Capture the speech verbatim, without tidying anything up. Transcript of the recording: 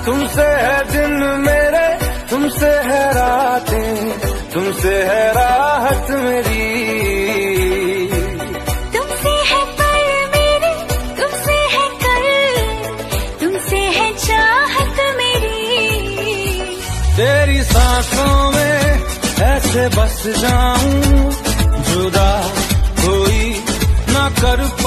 तुमसे है दिन मेरे, तुमसे है रातें, तुमसे है राहत मेरी। तुमसे है पल मेरे, तुमसे है कल, तुमसे है चाहत मेरी। तेरी सांसों में ऐसे बस जाऊं, जुदा कोई ना कर